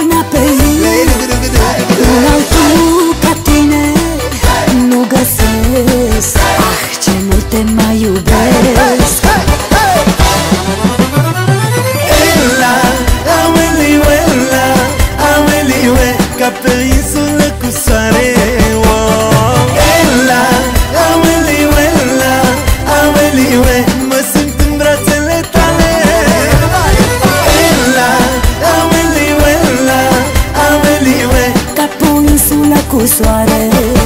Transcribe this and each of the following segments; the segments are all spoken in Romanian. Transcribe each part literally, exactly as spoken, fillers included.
iarna pe mine. Un altul ca tine nu găsesc. Ah, ce mult te mai iubesc. Ela, ameliue, ela, ameliue, ca pe insulă cu soare. Ela, ameliue, ela, ameliue, mă simt în brațele tale. Ela, ameliue, ela, ameliue, ca pe o insulă cu soare.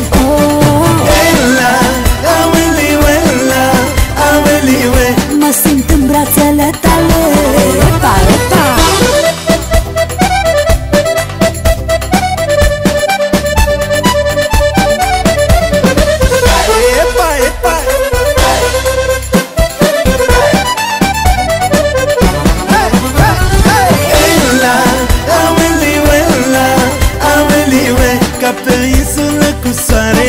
ela, ameliue, ela, ameliue, Mă simt în brațele tale. Epa, epa. epa, epa. Ela, ameliue, ela, ameliue, ca pe insulă cu soare.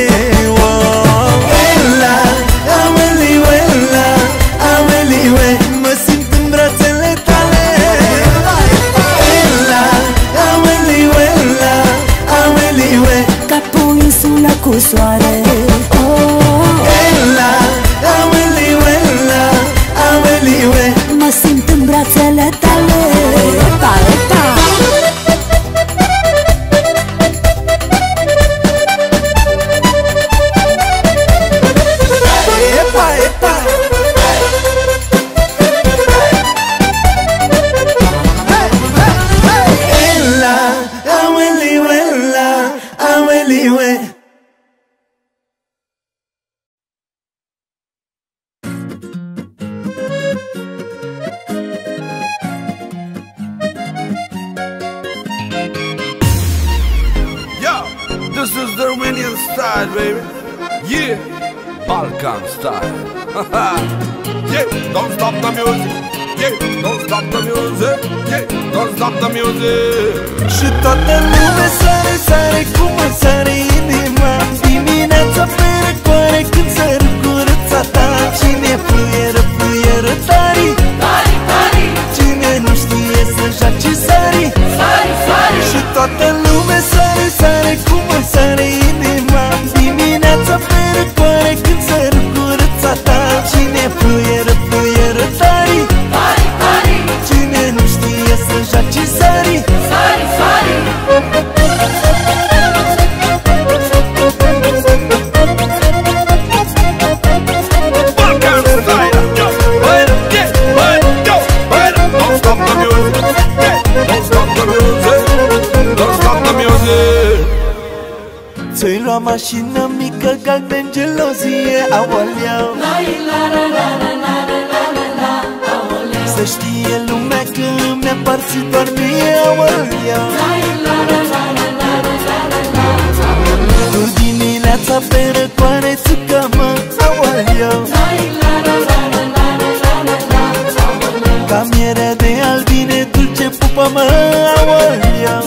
Ela, ameliue, ela, ameliue, mă simt în brațele tale. Ela, ameliue, ela, ameliue, Ca pe o insulă cu soare. ela, ameliue, ela, ameliue, Mă simt în brațele tale. Epa, epa. epa, epa. Ela, ameliue, ela, ameliue. Yo, this is the Romanian style, baby. Yeah, Balkan style. Yeah, don't stop the music. Yeah, don't stop the music. Yeah, don't stop the music. Și toată lumea sare, sare cum mă sare inima. Dimineața pe răcoare când sără curăța ta. Cine fluieră, fluieră tari, Tari, tari, cine nu știe să joace sari. sari, sari. Și toată lumea sare, sare cum mă sare inima. Dimineața pe răcoare când sără curăța ta. Cine fluieră, fluieră tari, Tari, tari, cine nu știe să joace sari. sari, sari. Balkan style. Yo, wait, yeah, wait, yo, wait. Don't stop the music. Yeah, don't stop the music. Don't stop the music. Ți-ai luat mașină mică, galben gelozie, aoleu. Să știe lumea că mi-a parțit doar mie, aoleu. Tu dimineața pe răcoare țucă-mă, aoleu. Ca mierea de albine, dulce pupă-mă, aoleu.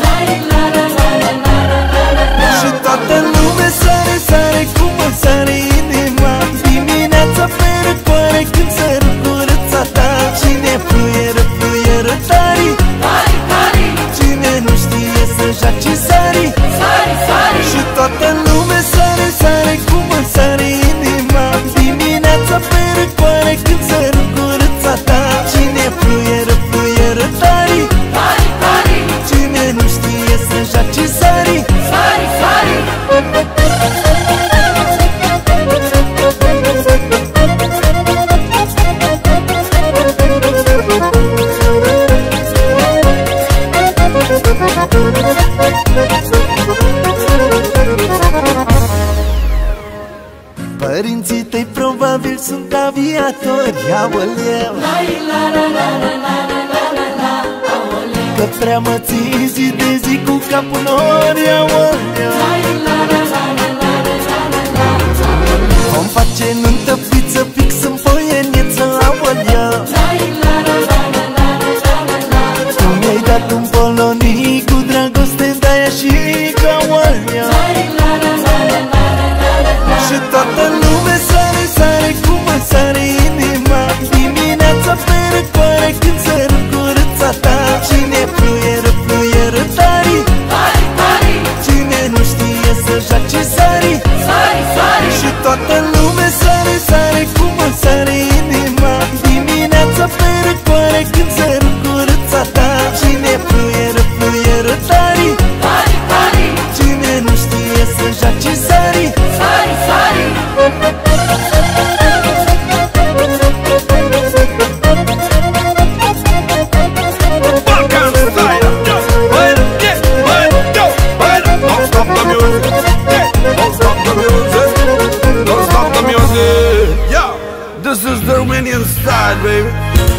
Și toată lumea sare, sare cum mă sare inima. Dimineața pe răcoare când sără curăța ta. Cine fluieră, fluieră tari, Tari, tari, cine nu știe să joace sari. sari, sari. Și toată lumea sare, sare cum mă sare inima. Dimineața pe răcoare când sără curăța ta. Cine fluieră, fluieră tari, Tari, tari, cine nu știe să joace sari. sari, sari. Părinții tăi probabil sunt aviatori, aoleu. Că prea mă ții zi de zi cu capul nori, aoleu. Vom face nuntă, pizza, fix în foieneță, aoleu. Tu mi-ai dat un polonii cu dragoste, de-aia și aoleu. Și toată lumea sare, sare cum mă sare inima. Dimineața pe răcoare când sără curăța ta. Cine fluieră, fluieră tari, style, baby.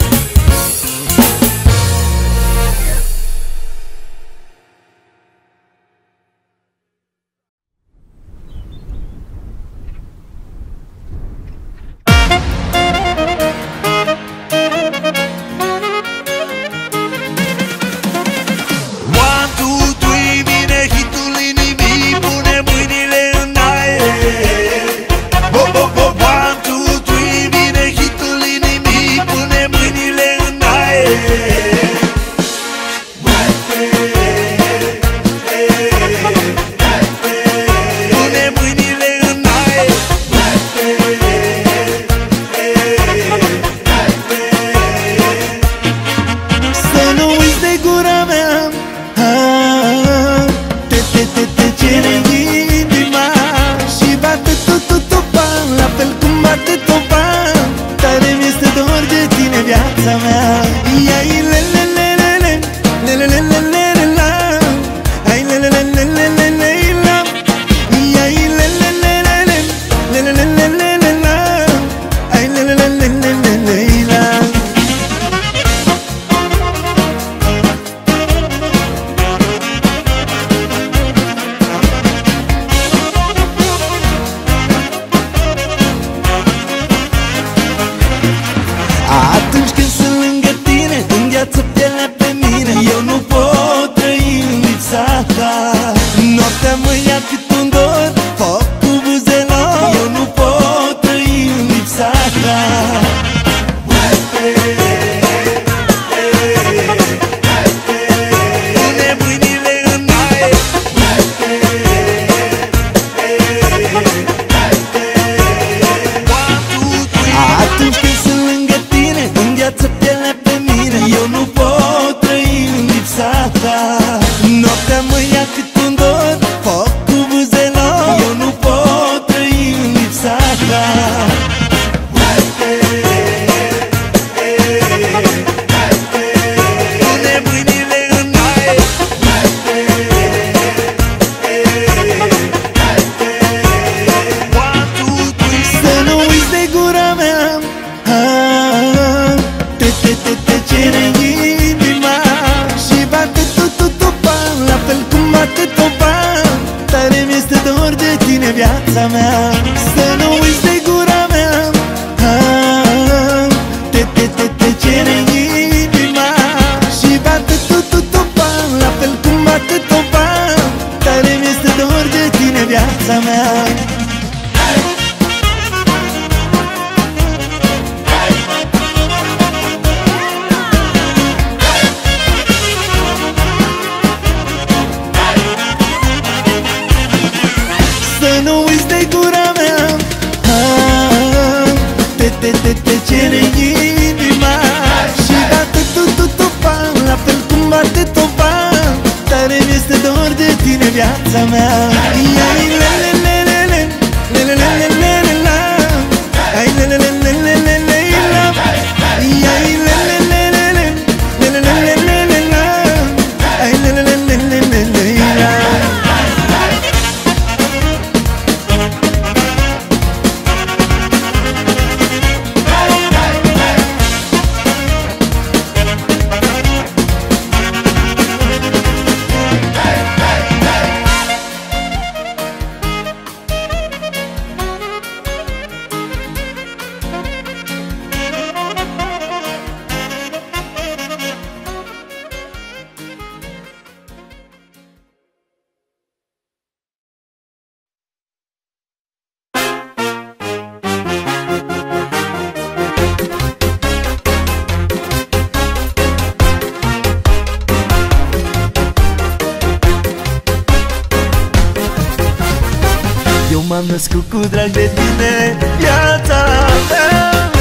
M-am născut cu drag de tine, viața mea,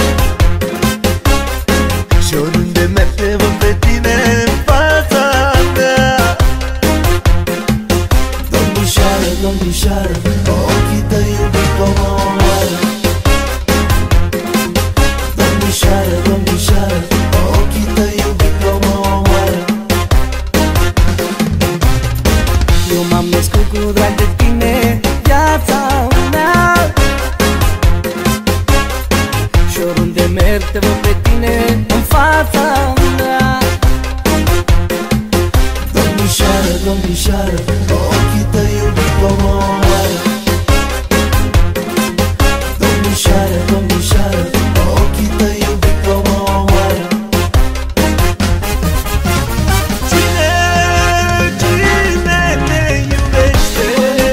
și oriunde merg te văd pe tine în fața mea. Domnișoară, domnișoară, ochii tăi iubit o mă omoară. Domnișoară, domnișoară, ochii tăi iubit o mă omoară. Eu m-am născut cu drag de tine, viața mea, și oriunde merg te văd pe ochii tăi iubit omoară. Domnișoară, domnișoară, ochii tăi iubit omoară. Cine, cine te iubește?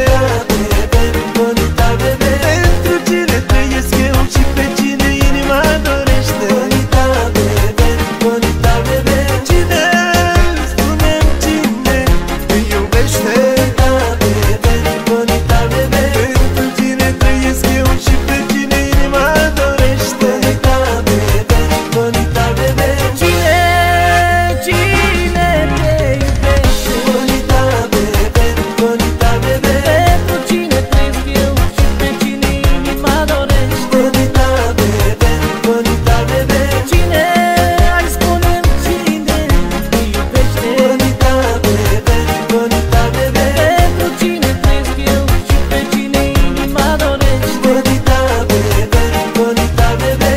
Bonita, bebe, pentru cine trăiesc eu și pe cine inima dorește? Bonita, bebe, bonita, bebe, cine, spune-mi cine te iubește? Bonita, bebe, pentru cine trăiesc eu și pe cine inima dorește? Bonita, bebe, bonita, bebe, cine, cine te iubește? Bonita, bebe, bonita, bebe, pentru cine trăiesc eu și pe cine inima dorește? Bonita, bebe, bonita, bebe, cine, hai spune-mi cine te iubește? Bonita, bebe, bonita, bebe, pentru cine trăiesc eu și pe cine inima dorește? Bonita, bebe, bonita, bebe.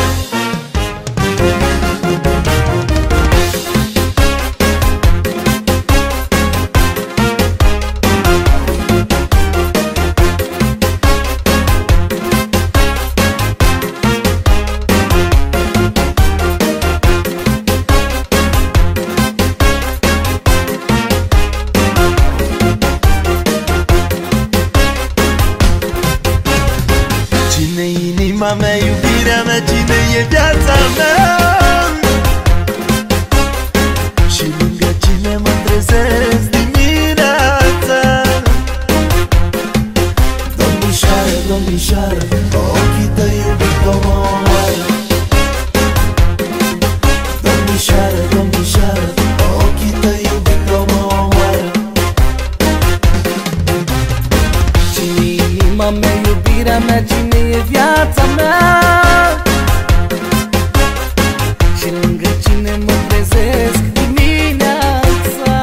Cine inima mea, iubirea mea, cine e viața mea? Și lângă cine mă trezesc dimineața? Domnișoară, domnișoară, ochii tăi iubit omoară. Domnișoară, domnișoară, ochii tăi iubit omoară. Cine e inima mea, iubirea mea, cine e viața mea? Și lângă cine mă trezesc dimineața?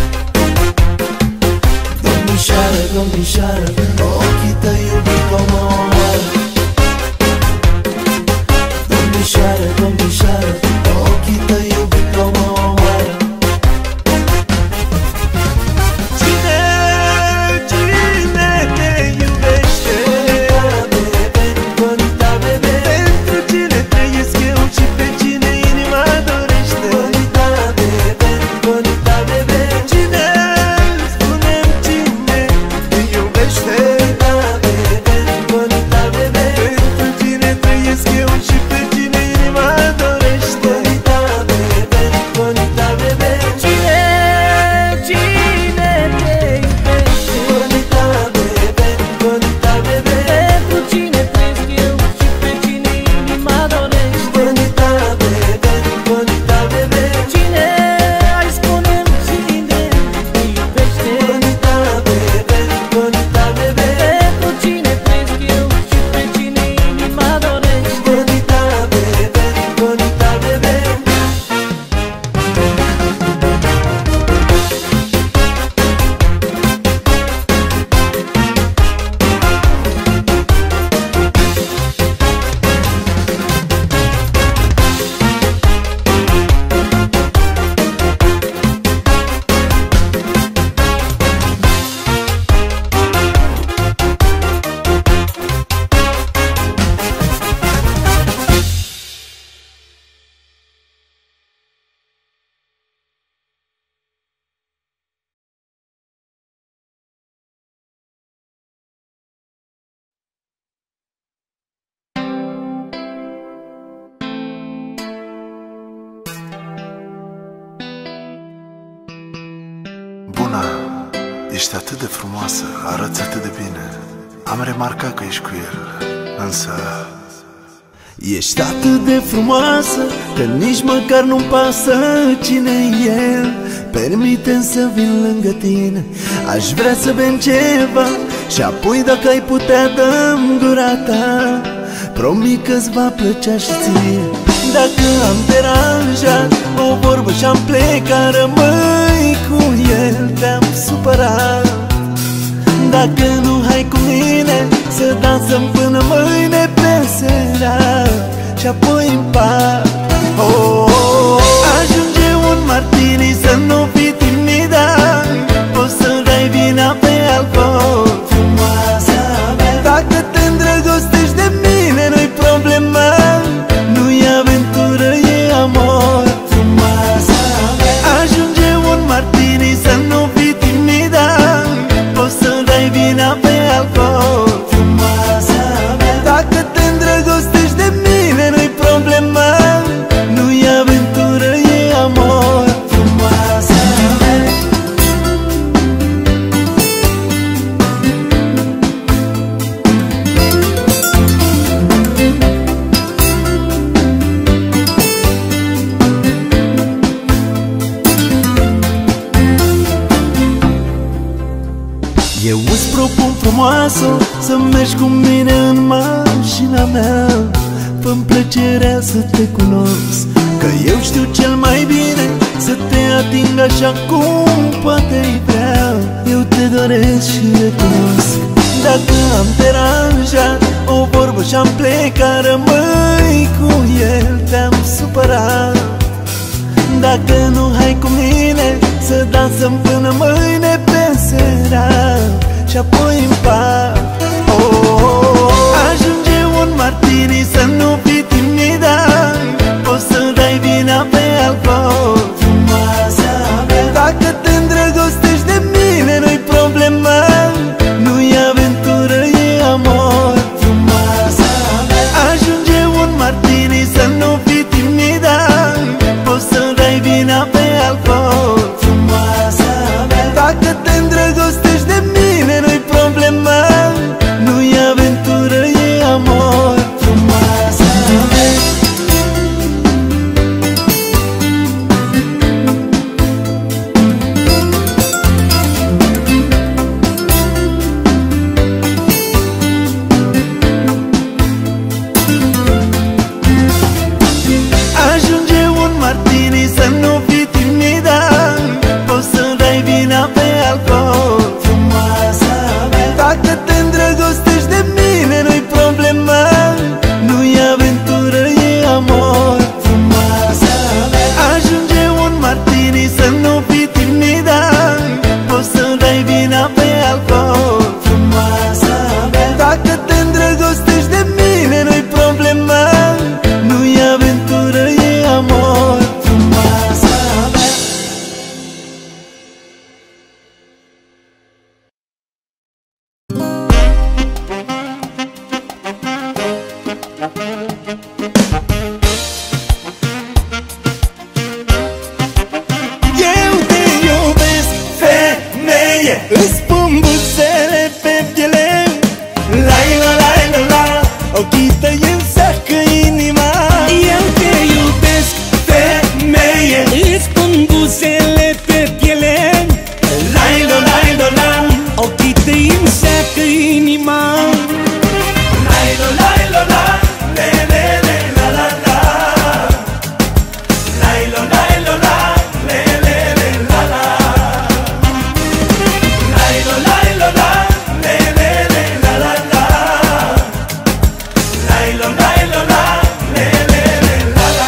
Domnișoară, domnișoară, ochii tăi iubit omoară. Domnișoară, domnișoară, ochii tăi iubit omoară. Cine, cine te iubește? Bonita, bebe, pentru cine trăiesc eu și pe cine inima dorește? Bonita, bebe, bonita, bebe, cine, spune-mi cine te iubește? Bonita, bebe, pentru cine trăiesc eu și pe cine inima dorește? Bonita, bebe, bonita, bebe, Cine, cine te iubește? bonita, bebe, bonita, bebe, Pentru cine trăiesc eu și pe cine inima dorește? bonita, bebe, bonita, bebe, Cine, hai spune-mi cine te iubește? bonita, bebe, bonita, bebe, Pentru cine trăiesc eu și pe cine inima dorește? bonita, bebe, bonita, bebe. Bună, ești atât de frumoasă, arăți atât de bine. Am remarcat că ești cu el, însă Ești atât de frumoasă că nici măcar nu-mi pasă cine-i el. Permite-mi să vin lângă tine, aș vrea să bem ceva și apoi dacă ai putea dă-mi gura ta. Promit că-ți va plăcea și ție. Dacă am deranjat o vorbă și-am plecat, rămâi cu el, te-am supărat. Dacă nu, hai cu mine să dansăm până mâine pe seara și apoi în pat. Oh, oh, oh. Ajunge un martini, să nu fii timidat, poți să dai vin Eu îți propun frumoasă să mergi cu mine în mașina mea. Fă-mi plăcerea să te cunosc, că eu știu cel mai bine să te ating așa cum poate-i vrea. Eu te doresc și recunosc. Dacă am deranjat o vorbă și-am plecat, rămâi cu el, te-am supărat. Dacă nu, hai cu mine să dansăm până mâine pe seara și apoi în pat. Oh, oh, oh. Ajunge un martini, să nu fii timidă, poți să dai vina pe alcool. Frumoasa mea, dacă te îndrăgostești de mine, nu-i problemă, nu-i aventură, e amor. Frumoasa mea, ajunge un martini, să nu fii timidă, poți să dai vina pe alcool. Frumoasa mea, dacă te îndrăgostești de mine, nu-i problemă, nu-i aventură, e amor. Frumoasa mea. Ajunge un martini, să nu fii timidă, poți să dai vina pe alcool. Frumoasa mea, dacă te îndrăgostești de mine, nu-i problemă, nu-i aventură, e amor. Frumoasa mea, ajunge un martini, să nu fii timidă, poți să dai vina pe alcool. Frumoasa mea, dacă te îndrăgostești de mine, nu-i problemă, nu-i aventură, e amor. Frumoasa mea. Eu te iubesc, femeie, îți pun buzele pe piele. Lai la lai la la, ochii tăi îmi seacă inima. Eu te iubesc, Femeie, îți pun buzele pe piele. lai la lai la la, Ochii tăi îmi seacă inima. lai la lai la la, le le le la la la. Lai la lai la la, le le le la la. Lai la lai la la, le le le la la la. Lai la lai la la, le le le la la.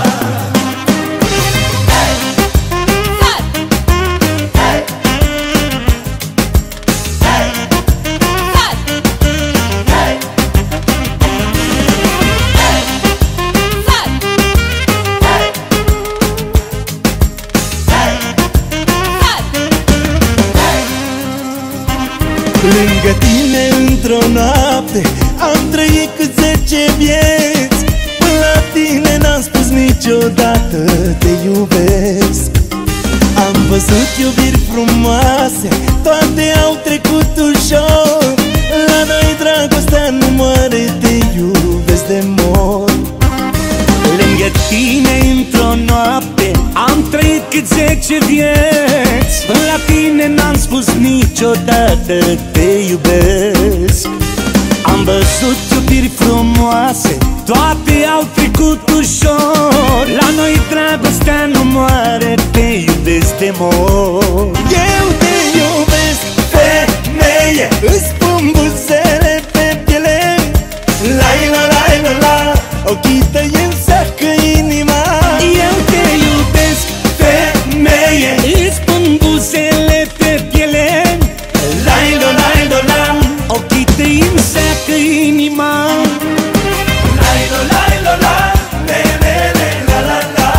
Lângă tine într-o noapte am trăit cât zece vieți. Până la tine n-am spus niciodată te iubesc. Am văzut iubiri frumoase, toate au trecut ușor. La noi dragostea nu moare, te iubesc de mor. Lângă tine într-o noapte am trăit cât zece vieți. Până la tine n-am spus niciodată te iubesc. Am văzut iubiri frumoase, toate au trecut ușor. La noi dragostea nu moare, te iubesc de mor. Eu te iubesc, femeie, îți pun buzele pe piele. Lai la lai la la, ochii tăi îmi seacă inima. Eu te iubesc, Femeie, îți pun buzele pe piele. lai la lai la la, Ochii tăi îmi seacă inima. lai la lai la la, le le le la la la.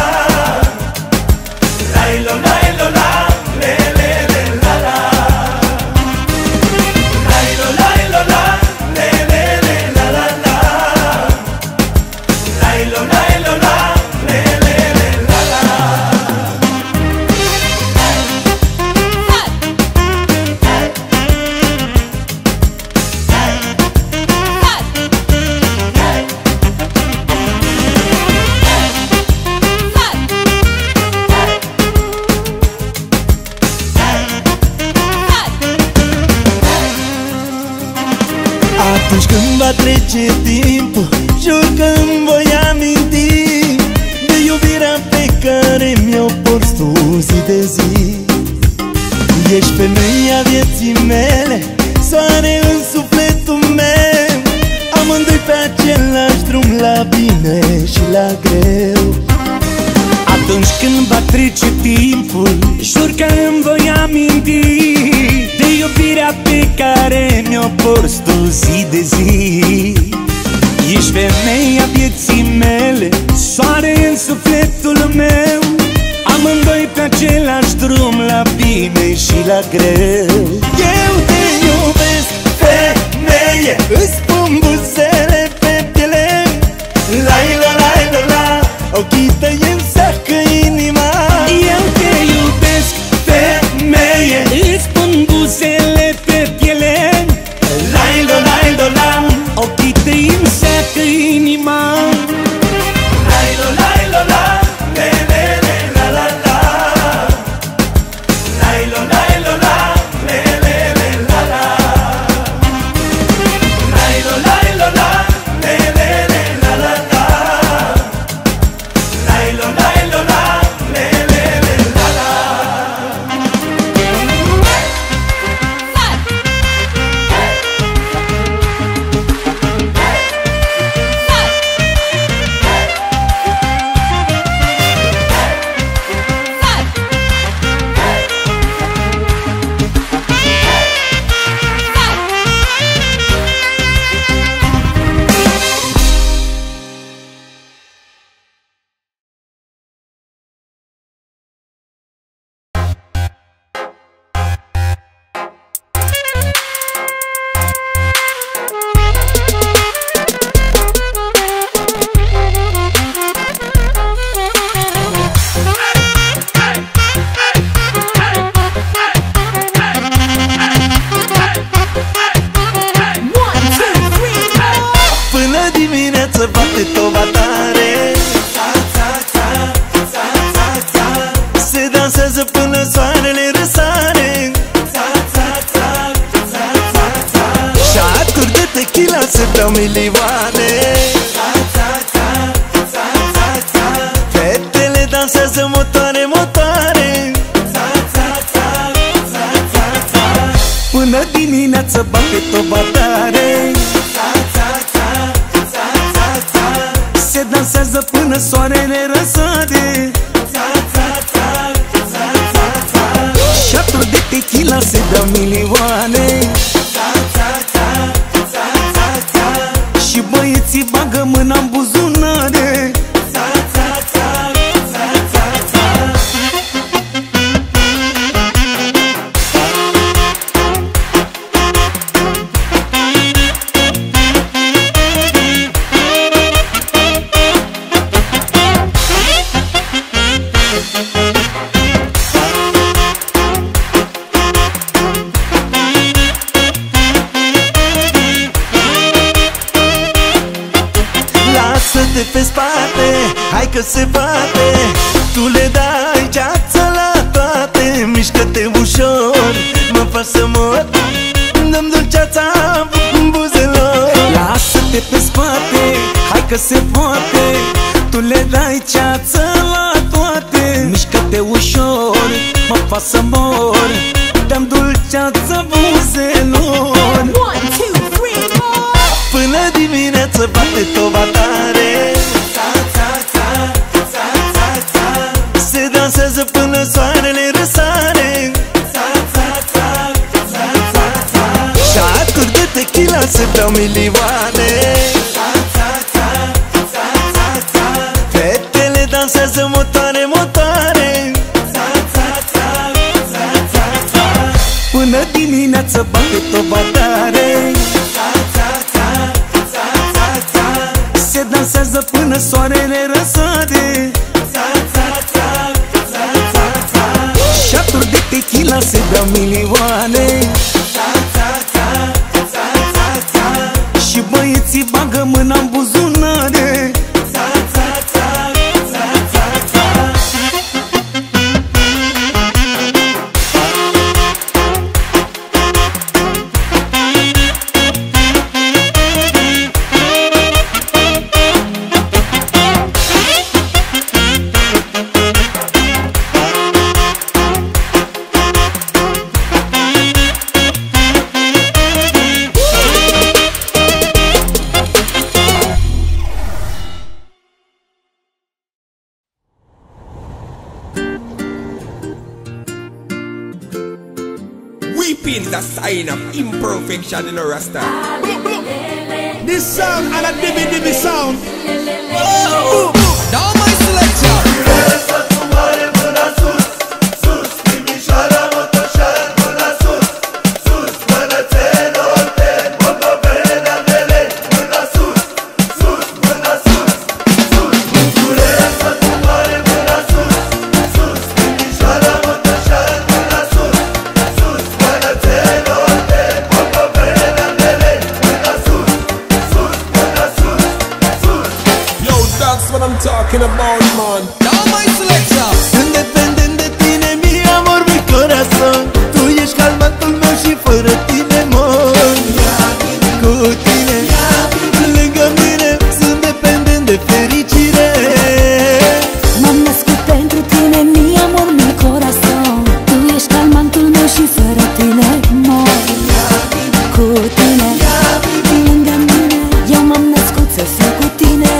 Lai la lai la la, le le le la la. Lai la lai la la, le le le la la la. Lai la lai la la, le le le la la. Hey! Atunci când va trece timpul, jur că îmi voi aminti de iubirea pe care mi-o porți tu zi de zi. Ești femeia vieții mele, soare în sufletul meu, amândoi pe același drum, la bine și la greu. Atunci când va trece timpul, jur că îmi voi aminti de iubirea pe care mi-o porți tu zi de zi. Ești femeia vieții mele, soare în sufletul meu, amândoi pe același drum, la bine și la greu. Eu te iubesc, femeie, îți pun buzele pe piele, lai la lai la la, ochii tăi îmi seacă inima. Eu te iubesc, femeie, îți pun buzele pe piele, lai la lai la la, ochii tăi îmi seacă inima. Lai la lai la la, le le le la la la, lai la lai la la, le le le la la, lai la lai la la, le le le la la la, lai la lai la la, le le le la la. Până dimineață bate toba tare, se dansează până soarele răsare, șaturi de tequila se beau milioane, fetele dansează motoare, motoare. Până dimineață bate toba tare, se dansează până soarele răsare, șaturi de tequila se beau milioane, și băieții bagă mâna în buzunare. Lasă-te pe spate, hai că se poate, tu le dai ceață la toate. Mișcă-te ușor, mă faci să mor, dăm dulceața în buzelor. Lasă-te pe spate, hai că se poate, tu le dai ceață la toate. Mișcă-te ușor, mă faci să mor, dăm dulceață buzelor. One, two, three, four. Până dimineață bate toba tare, se dansează până soarele răsare, șaturi de tequila se beau milioane, fetele dansează motoare, motoare. Până dimineață bate toba tare, se dansează până soarele răsare, șaturi de tequila se beau milioane, și băieții bagă mâna în buzunare. Weeping the sign of imperfection in a Rasta. This sound and a dibby dibby sound. Oh, now my selection. Talking about man. Now my selection. Sunt dependent de tine, mi amor, mi corazon. Tu ești calmatul meu și fără tine mor. Cu tine, lângă mine, sunt dependent de fericire. M-am născut pentru tine, mi amor, mi corazon. Tu ești calmantul meu și fără tine mor. Cu tine, lângă mine, eu m-am născut să fiu cu tine.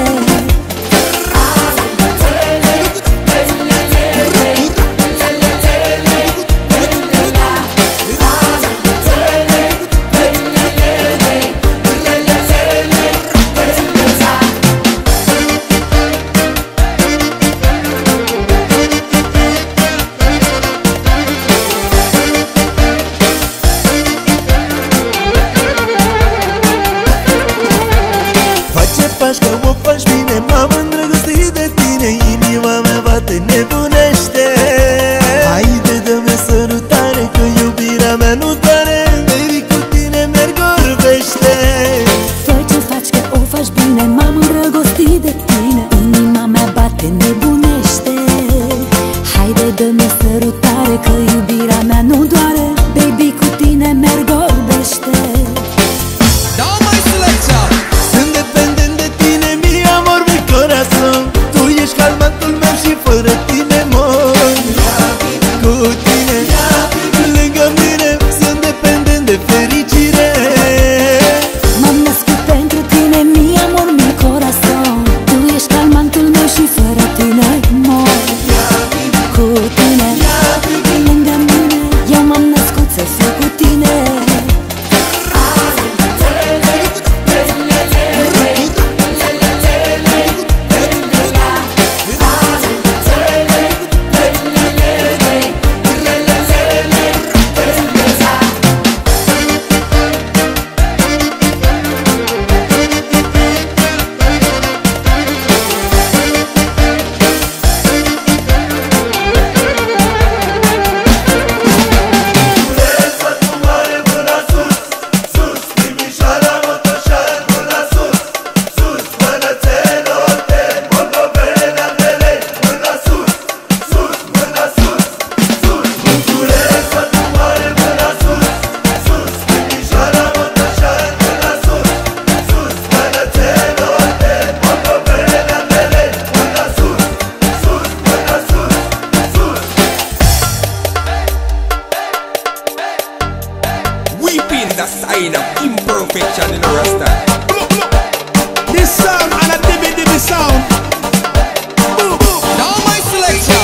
Nebunește. Haide, dă-mi sărutare, că iubirea mea nu doare. Baby, cu tine merg orbește. Fă ce faci, că o faci bine, m-am îndrăgostit de tine. Inima mea bate, nebunește. Haide, dă-mi sărutare, că iubirea mea nu doare. Baby, cu tine merg orbește. Now my selection. Sunt dependent de tine, mi amor, mi corazon. Tu ești calmatul meu și fără tine mor. Cu tine, lângă mine, sunt dependent de fericire. M-am născut pentru tine, mi amor, mi corazon. Tu ești calmantul meu și fără tine mor. Cu tine, lângă mine, eu m-am născut să fiu cu tine. The sign of imperfection in a Rasta. This sound and a dibby dibby sound. Now my selection.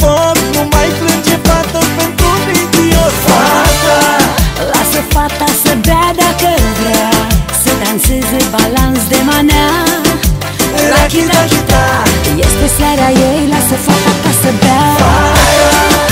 balans de manea. Rachi, rachi, ta. Este seara ei, lasă fata ca să bea.